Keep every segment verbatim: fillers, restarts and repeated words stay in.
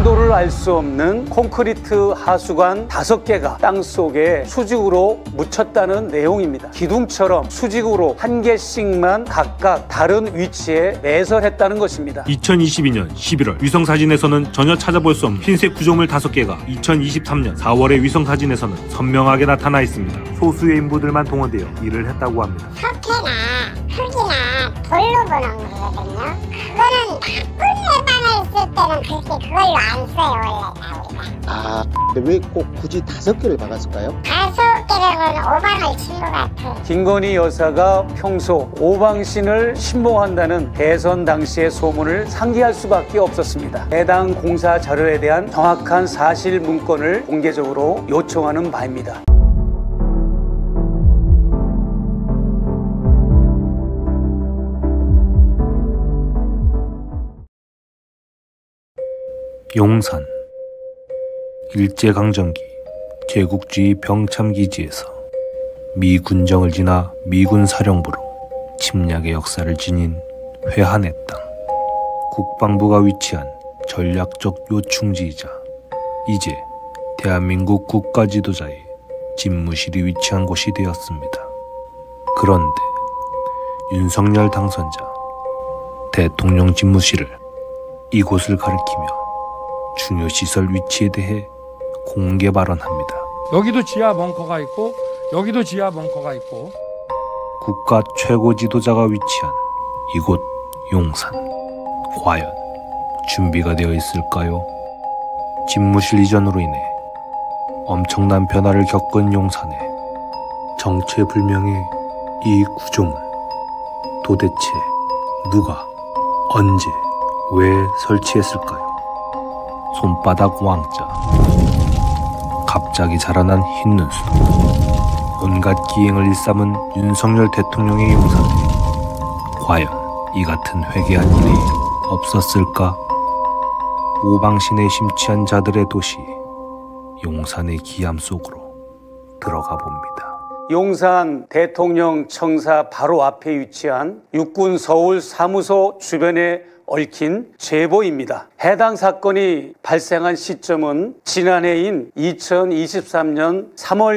용도를 알 수 없는 콘크리트 하수관 다섯 개가 땅속에 수직으로 묻혔다는 내용입니다. 기둥처럼 수직으로 한 개씩만 각각 다른 위치에 매설했다는 것입니다. 이천이십이 년 십일월 위성사진에서는 전혀 찾아볼 수 없는 흰색 구조물 다섯 개가 이천이십삼 년 사월의 위성사진에서는 선명하게 나타나 있습니다. 소수의 인부들만 동원되어 일을 했다고 합니다. 석회나 흙이나 돌로 보는 거거든요. 그거는 나쁜 예방을 쓸 때는 그렇게 그걸로 안 써요, 원래 우리가. 아, 근데 왜 꼭 굳이 다섯 개를 박았을까요? 다섯 개라고는 오방을 친 것 같아. 김건희 여사가 평소 오방신을 신봉한다는 대선 당시의 소문을 상기할 수밖에 없었습니다. 해당 공사 자료에 대한 정확한 사실 문건을 공개적으로 요청하는 바입니다. 용산 일제강점기 제국주의 병참기지에서 미 군정을 지나 미군 사령부로 침략의 역사를 지닌 회한의 땅, 국방부가 위치한 전략적 요충지이자 이제 대한민국 국가지도자의 집무실이 위치한 곳이 되었습니다. 그런데 윤석열 당선자 대통령 집무실을 이곳을 가리키며 중요시설 위치에 대해 공개 발언합니다. 여기도 지하 벙커가 있고 여기도 지하 벙커가 있고 국가 최고 지도자가 위치한 이곳 용산, 과연 준비가 되어 있을까요? 집무실 이전으로 인해 엄청난 변화를 겪은 용산에 정체불명의 이 구조물, 도대체 누가 언제 왜 설치했을까요? 손바닥 왕자, 갑자기 자라난 흰 눈수도, 온갖 기행을 일삼은 윤석열 대통령의 용산에 과연 이 같은 회개한 일이 없었을까? 오방신에 심취한 자들의 도시 용산의 기암 속으로 들어가 봅니다. 용산 대통령 청사 바로 앞에 위치한 육군 서울 사무소 주변에 얽힌 제보입니다. 해당 사건이 발생한 시점은 지난해인 이천이십삼 년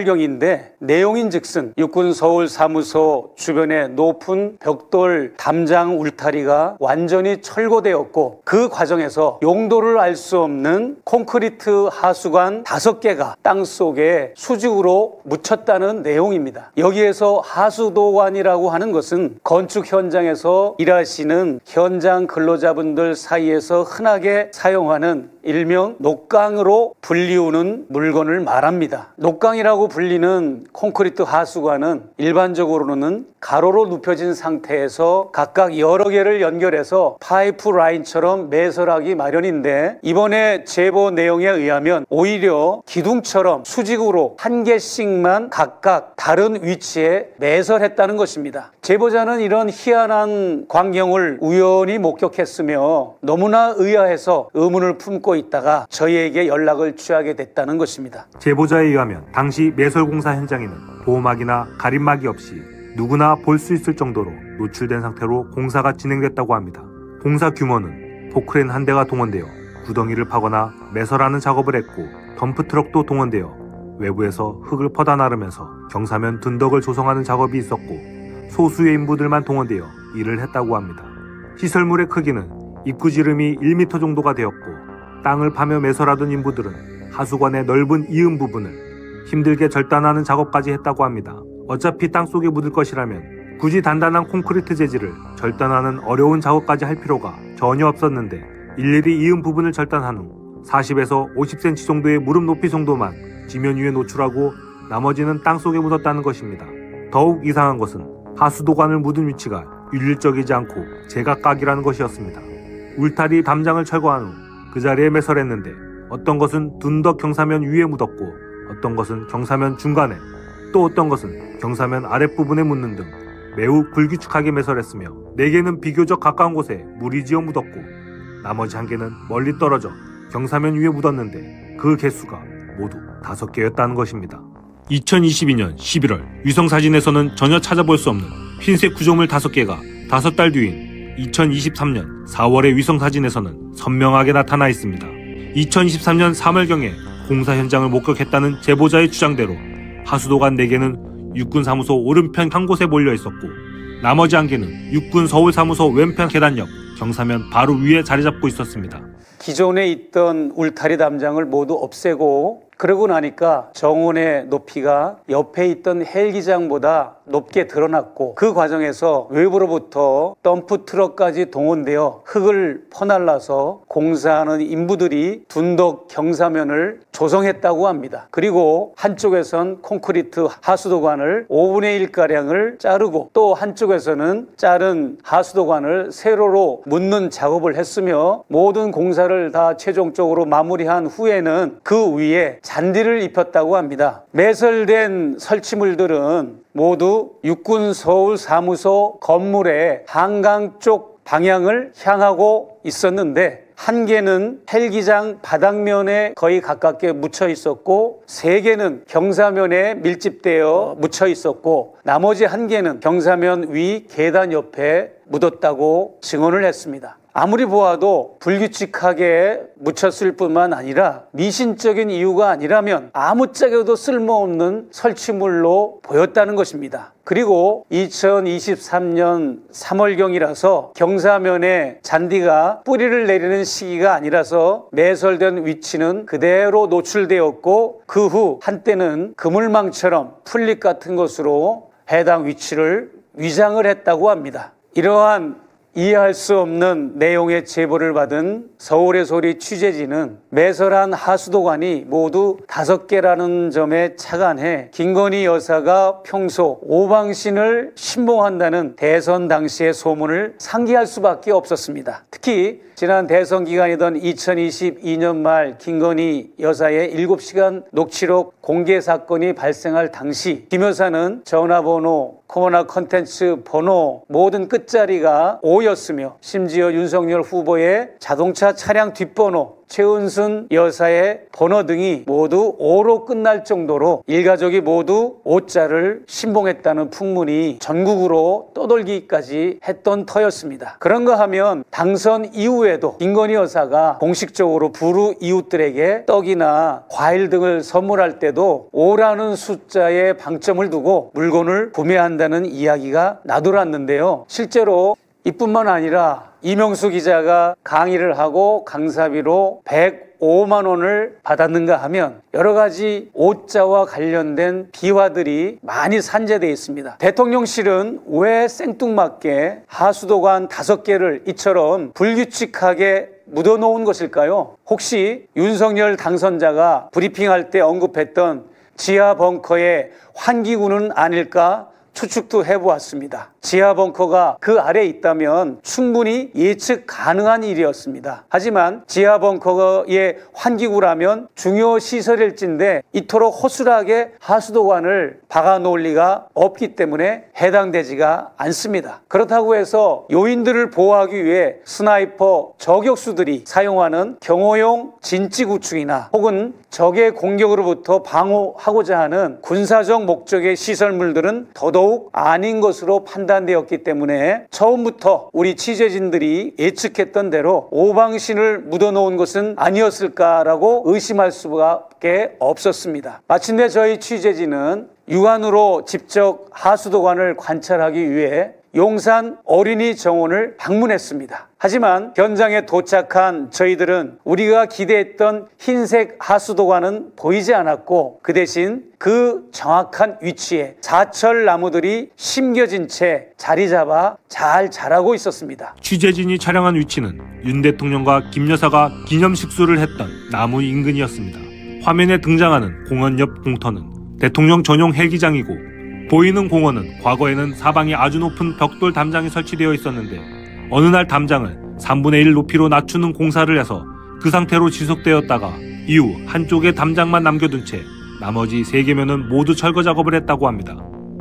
삼월경인데 내용인즉슨 육군 서울 사무소 주변의 높은 벽돌 담장 울타리가 완전히 철거되었고 그 과정에서 용도를 알 수 없는 콘크리트 하수관 다섯 개가 땅속에 수직으로 묻혔다는 내용입니다. 여기에서 하수도관이라고 하는 것은 건축 현장에서 일하시는 현장 근로자분들 사이에서 흔하게 사용하는 일명 녹강으로 불리우는 물건을 말합니다. 녹강이라고 불리는 콘크리트 하수관은 일반적으로는 가로로 눕혀진 상태에서 각각 여러 개를 연결해서 파이프 라인처럼 매설하기 마련인데 이번에 제보 내용에 의하면 오히려 기둥처럼 수직으로 한 개씩만 각각 다른 위치에 매설했다는 것입니다. 제보자는 이런 희한한 광경을 우연히 목격했으며 너무나 의아해서 의문을 품고 있다가 저희에게 연락을 취하게 됐다는 것입니다. 제보자에 의하면 당시 매설공사 현장에는 보호막이나 가림막이 없이 누구나 볼 수 있을 정도로 노출된 상태로 공사가 진행됐다고 합니다. 공사 규모는 포크레인 한 대가 동원되어 구덩이를 파거나 매설하는 작업을 했고 덤프트럭도 동원되어 외부에서 흙을 퍼다 나르면서 경사면 둔덕을 조성하는 작업이 있었고 소수의 인부들만 동원되어 일을 했다고 합니다. 시설물의 크기는 입구 지름이 일 미터 정도가 되었고 땅을 파며 매설하던 인부들은 하수관의 넓은 이음 부분을 힘들게 절단하는 작업까지 했다고 합니다. 어차피 땅속에 묻을 것이라면 굳이 단단한 콘크리트 재질을 절단하는 어려운 작업까지 할 필요가 전혀 없었는데 일일이 이음 부분을 절단한 후 사십에서 오십 센티미터 정도의 무릎 높이 정도만 지면 위에 노출하고 나머지는 땅속에 묻었다는 것입니다. 더욱 이상한 것은 하수도관을 묻은 위치가 일률적이지 않고 제각각이라는 것이었습니다. 울타리 담장을 철거한 후 그 자리에 매설했는데 어떤 것은 둔덕 경사면 위에 묻었고 어떤 것은 경사면 중간에 또 어떤 것은 경사면 아랫부분에 묻는 등 매우 불규칙하게 매설했으며 네 개는 비교적 가까운 곳에 물이 지어 묻었고 나머지 한 개는 멀리 떨어져 경사면 위에 묻었는데 그 개수가 모두 다섯 개였다는 것입니다. 이천이십이 년 십일월 위성사진에서는 전혀 찾아볼 수 없는 흰색 구조물 다섯 개가 다섯 달 뒤인 이천이십삼 년 사월의 위성사진에서는 선명하게 나타나 있습니다. 이천이십삼 년 삼월경에 공사 현장을 목격했다는 제보자의 주장대로 하수도관 네 개는 육군사무소 오른편 한 곳에 몰려 있었고 나머지 한 개는 육군 서울사무소 왼편 계단 옆 경사면 바로 위에 자리 잡고 있었습니다. 기존에 있던 울타리 담장을 모두 없애고 그러고 나니까 정원의 높이가 옆에 있던 헬기장보다 높게 드러났고 그 과정에서 외부로부터 덤프 트럭까지 동원되어 흙을 퍼날라서 공사하는 인부들이 둔덕 경사면을 조성했다고 합니다. 그리고 한쪽에선 콘크리트 하수도관을 오분의 일가량을 자르고 또 한쪽에서는 자른 하수도관을 세로로 묻는 작업을 했으며 모든 공사를 다 최종적으로 마무리한 후에는 그 위에 잔디를 입혔다고 합니다. 매설된 설치물들은 모두 육군 서울 사무소 건물의 한강 쪽 방향을 향하고 있었는데 한 개는 헬기장 바닥면에 거의 가깝게 묻혀 있었고 세 개는 경사면에 밀집되어 묻혀 있었고 나머지 한 개는 경사면 위 계단 옆에 묻었다고 증언을 했습니다. 아무리 보아도 불규칙하게 묻혔을 뿐만 아니라 미신적인 이유가 아니라면 아무짝에도 쓸모없는 설치물로 보였다는 것입니다. 그리고 이천이십삼 년 삼월경이라서 경사면에 잔디가 뿌리를 내리는 시기가 아니라서 매설된 위치는 그대로 노출되었고 그 후 한때는 그물망처럼 풀잎 같은 것으로 해당 위치를 위장을 했다고 합니다. 이러한 이해할 수 없는 내용의 제보를 받은 서울의 소리 취재진은 매설한 하수도관이 모두 다섯 개라는 점에 착안해 김건희 여사가 평소 오방신을 신봉한다는 대선 당시의 소문을 상기할 수밖에 없었습니다. 특히 지난 대선 기간이던 이천이십이 년 말 김건희 여사의 일곱 시간 녹취록 공개 사건이 발생할 당시 김 여사는 전화번호, 코로나 컨텐츠 번호 모든 끝자리가 오였으며 심지어 윤석열 후보의 자동차 차량 뒷번호, 최은순 여사의 번호 등이 모두 오로 끝날 정도로 일가족이 모두 오자를 신봉했다는 풍문이 전국으로 떠돌기까지 했던 터였습니다. 그런가 하면 당선 이후에도 김건희 여사가 공식적으로 부르 이웃들에게 떡이나 과일 등을 선물할 때도 오라는 숫자에 방점을 두고 물건을 구매한다는 이야기가 나돌았는데요. 실제로 이뿐만 아니라 이명수 기자가 강의를 하고 강사비로 백오만 원을 받았는가 하면 여러 가지 오자와 관련된 비화들이 많이 산재되어 있습니다. 대통령실은 왜 생뚱맞게 하수도관 다섯 개를 이처럼 불규칙하게 묻어놓은 것일까요? 혹시 윤석열 당선자가 브리핑할 때 언급했던 지하 벙커의 환기구는 아닐까 추측도 해보았습니다. 지하 벙커가 그 아래에 있다면 충분히 예측 가능한 일이었습니다. 하지만 지하 벙커의 환기구라면 중요 시설일진데 이토록 허술하게 하수도관을 박아놓을 리가 없기 때문에 해당되지가 않습니다. 그렇다고 해서 요인들을 보호하기 위해 스나이퍼 저격수들이 사용하는 경호용 진지구축이나 혹은 적의 공격으로부터 방어하고자 하는 군사적 목적의 시설물들은 더더욱 아닌 것으로 판단되었기 때문에 처음부터 우리 취재진들이 예측했던 대로 오방신을 묻어놓은 것은 아니었을까라고 의심할 수밖에 없었습니다. 마침내 저희 취재진은 육안으로 직접 하수도관을 관찰하기 위해 용산 어린이 정원을 방문했습니다. 하지만 현장에 도착한 저희들은 우리가 기대했던 흰색 하수도관은 보이지 않았고 그 대신 그 정확한 위치에 사철 나무들이 심겨진 채 자리 잡아 잘 자라고 있었습니다. 취재진이 촬영한 위치는 윤 대통령과 김 여사가 기념식수를 했던 나무 인근이었습니다. 화면에 등장하는 공원 옆 공터는 대통령 전용 헬기장이고 보이는 공원은 과거에는 사방에 아주 높은 벽돌 담장이 설치되어 있었는데 어느 날 담장을 삼분의 일 높이로 낮추는 공사를 해서 그 상태로 지속되었다가 이후 한쪽에 담장만 남겨둔 채 나머지 세 개면은 모두 철거 작업을 했다고 합니다.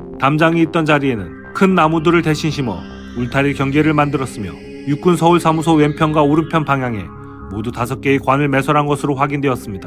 담장이 있던 자리에는 큰 나무들을 대신 심어 울타리 경계를 만들었으며 육군 서울사무소 왼편과 오른편 방향에 모두 다섯 개의 관을 매설한 것으로 확인되었습니다.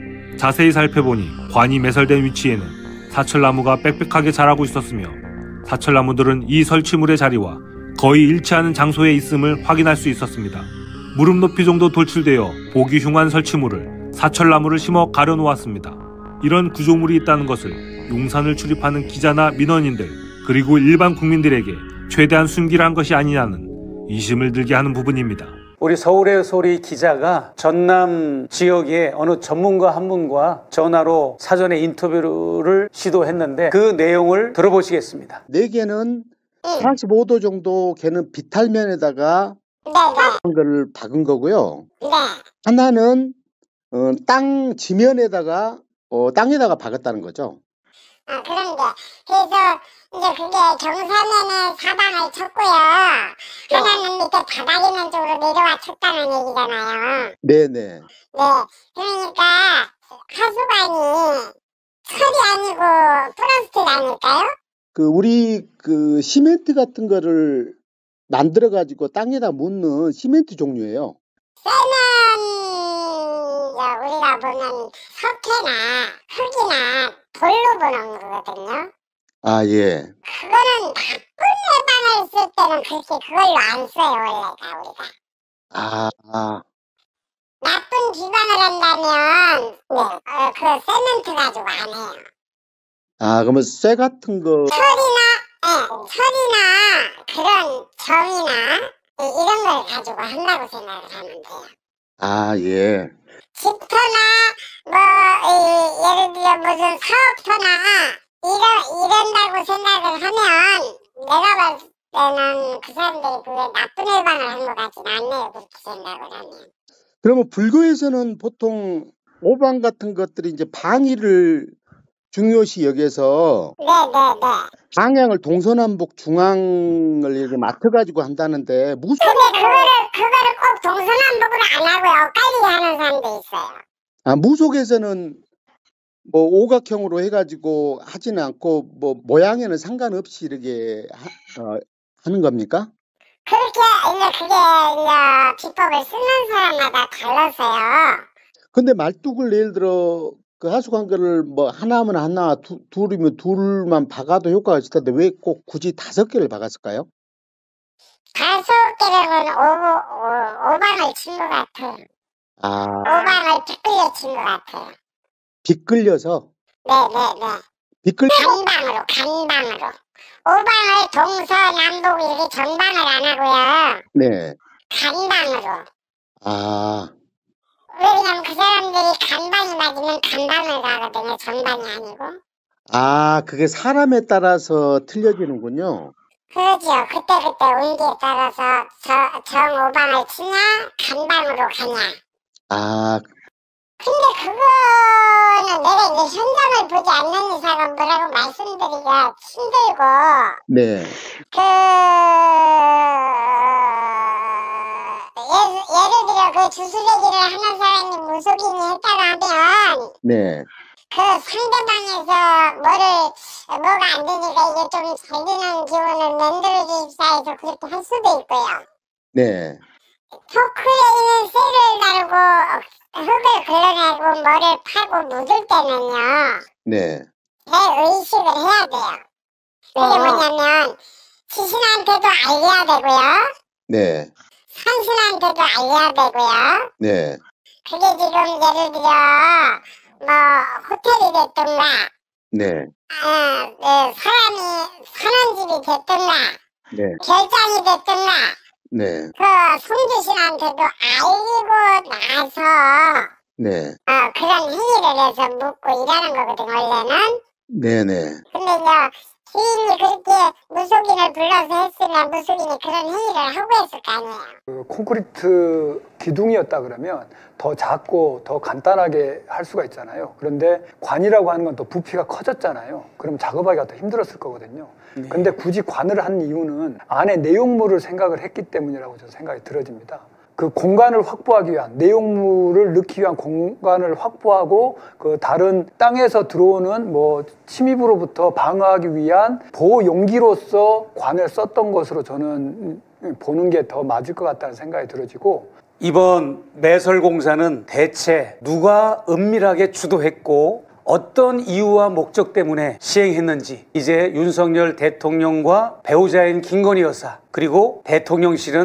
자세히 살펴보니 관이 매설된 위치에는 사철나무가 빽빽하게 자라고 있었으며 사철나무들은 이 설치물의 자리와 거의 일치하는 장소에 있음을 확인할 수 있었습니다. 무릎 높이 정도 돌출되어 보기 흉한 설치물을 사철나무를 심어 가려놓았습니다. 이런 구조물이 있다는 것을 용산을 출입하는 기자나 민원인들 그리고 일반 국민들에게 최대한 숨기려 한 것이 아니냐는 의심을 들게 하는 부분입니다. 우리 서울의 소리 기자가 전남 지역의 어느 전문가 한 분과 전화로 사전에 인터뷰를 시도했는데 그 내용을 들어보시겠습니다. 네 개는 사십오 도 정도 걔는 비탈면에다가 한 거를 박은 거고요. 네. 하나는 어, 땅 지면에다가 어, 땅에다가 박았다는 거죠. 아, 그런데 그래서 이제 그게 경사면에 사방을 쳤고요. 하나는 밑에 바닥 있는 쪽으로 내려와 쳤다는 얘기잖아요. 네네. 네. 그러니까 하수관이 철이 아니고 플라스틱 아닐까요? 그 우리 그 시멘트 같은 거를 만들어 가지고 땅에다 묻는 시멘트 종류예요. 쇠는 우리가 보면 석회나 흙이나 돌로 보는 거거든요. 아 예. 그거는 나쁜 예방을 쓸 때는 그렇게 그걸로 안 써요, 원래가 우리가. 아, 아. 나쁜 비방을 한다면 네, 어, 그 세멘트 가지고 안 해요. 아 그러면 쇠 같은 거. 철이나 네, 철이나 그런 정이나 이- 이런 걸 가지고 한다고 생각을 하면 돼요. 아 예. 집터나 뭐 이, 예를 들어 무슨 사업터나 이런 이런다고 생각을 하면 내가 봤을 때는 그 사람들이 그게 나쁜 예방을 한 것 같진 않네요. 그렇게 생각을 하면. 그러면 불교에서는 보통 오방 같은 것들이 이제 방위를 중요시 여겨서 네네네. 방향을 동서남북 중앙을 이렇게 맡아 가지고 한다는데 무슨 근데 그거를 그거를 꼭 동서남북으로 안 하고요. 엇갈리게 하는 사람도 있어요. 아 무속에서는 뭐 오각형으로 해가지고 하지는 않고 뭐 모양에는 상관없이 이렇게 하, 어, 하는 겁니까? 그렇게 이제 그게 이제 비법을 쓰는 사람마다 달라서요. 근데 말뚝을 예를 들어 그 하수관 거를 뭐 하나면 하나, 두, 둘이면 둘만 박아도 효과가 있을 텐데 왜 꼭 굳이 다섯 개를 박았을까요? 다섯 개를 오, 오, 오방을 친 것 같아요. 아, 오방을 빗끌려 친 것 같아요. 빗끌려서 네네네. 빗끌 간방으로 간방으로. 오방을 동서남북 이렇게 전방을 안 하고요. 네. 간방으로. 아, 왜냐면 그 사람들이 간방이 맞으면 간방을 가거든요. 전방이 아니고. 아 그게 사람에 따라서 틀려지는군요. 그러죠. 그때그때 운기에 따라서 저, 정오방을 치냐 간방으로 가냐. 아, 근데 그거는 내가 이제 현장을 보지 않는 이상은 뭐라고 말씀드리기가 힘들고 네. 그 예를, 예를 들어 그 주술얘기를 하는 사람이 무속인이 했다고 하면 네. 그 상대방에서 뭐를 뭐가 안 되니까 이게 좀 잘 되는 기운을 만들어주십사 해서 그렇게 할 수도 있고요. 네. 포크에 있는 쇠를 다루고 흙을 걸러내고 뭐를 파고 묻을 때는요. 네. 대의식을 해야 돼요. 그게 뭐냐면 시신한테도 알려야 되고요. 네. 산신한테도 알려야 되고요. 네. 그게 지금 예를 들어 뭐 호텔이 됐던가 네. 어, 어, 사람이 사는 집이 됐던가 네. 결장이 됐던가 네. 그 손주신한테도 알리고 나서 네. 어, 그런 행위를 해서 묻고 일하는 거거든 원래는. 네네. 근데 이제 시인이 그렇게 무속인을 불러서 했으면 무속인이 그런 행위를 하고 했을 거 아니에요. 그 콘크리트 기둥이었다 그러면 더 작고 더 간단하게 할 수가 있잖아요. 그런데 관이라고 하는 건 또 부피가 커졌잖아요. 그럼 작업하기가 더 힘들었을 거거든요. 네. 근데 굳이 관을 한 이유는 안에 내용물을 생각을 했기 때문이라고 저는 생각이 들어집니다. 그 공간을 확보하기 위한 내용물을 넣기 위한 공간을 확보하고 그 다른 땅에서 들어오는 뭐 침입으로부터 방어하기 위한 보호 용기로서 관을 썼던 것으로 저는 보는 게 더 맞을 것 같다는 생각이 들어지고 이번 매설공사는 대체 누가 은밀하게 주도했고 어떤 이유와 목적 때문에 시행했는지 이제 윤석열 대통령과 배우자인 김건희 여사 그리고 대통령실은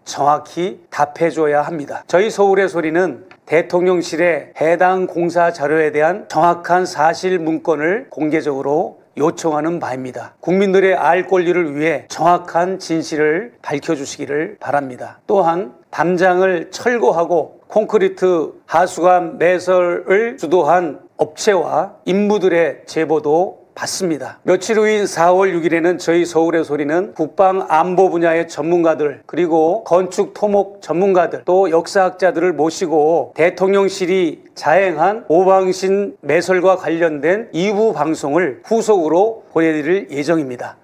정확히 답해줘야 합니다. 저희 서울의 소리는 대통령실에 해당 공사 자료에 대한 정확한 사실 문건을 공개적으로 요청하는 바입니다. 국민들의 알 권리를 위해 정확한 진실을 밝혀주시기를 바랍니다. 또한 담장을 철거하고 콘크리트 하수관 매설을 주도한 업체와 인부들의 제보도 받습니다. 며칠 후인 사월 육일에는 저희 서울의 소리는 국방 안보 분야의 전문가들, 그리고 건축 토목 전문가들, 또 역사학자들을 모시고 대통령실이 자행한 오방신 매설과 관련된 이 부 방송을 후속으로 보내드릴 예정입니다.